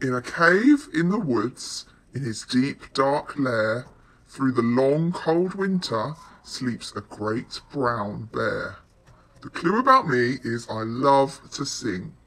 In a cave in the woods, in his deep dark lair, through the long cold winter, sleeps a great brown bear. The clue about me is I love to sing.